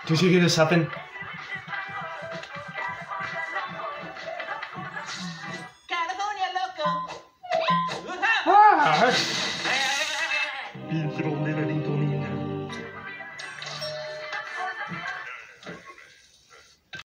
Did you hear this happen? California loco. Ah!